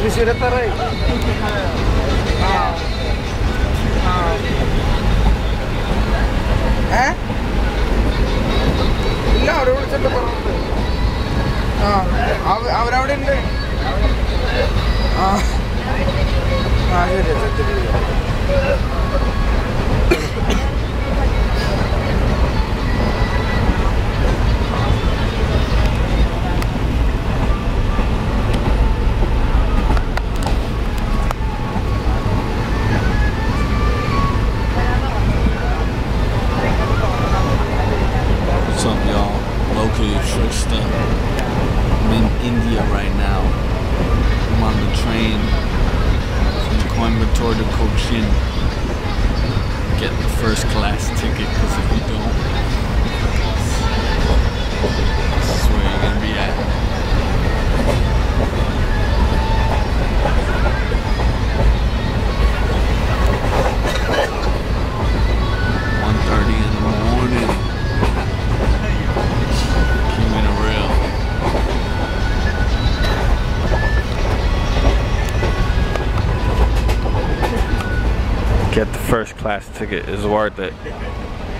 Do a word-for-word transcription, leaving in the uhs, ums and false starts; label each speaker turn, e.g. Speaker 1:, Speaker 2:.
Speaker 1: തൃശ്ശൂരെത്താറായി. ഏ ഇല്ല, അവരെ വിളിച്ചിട്ട് പറഞ്ഞിട്ട്. ആ അവരവിടെ ഉണ്ട്. ആ ആ ശരി ശരി.
Speaker 2: What's up, y'all? Loki, Trista. I'm in India right now. I'm on the train from Coimbatore to Kochi. Get the first class ticket, because if you don't, this is where you're gonna be at. one thirty in the morning. Keeping it real. Get the first class ticket, is worth it.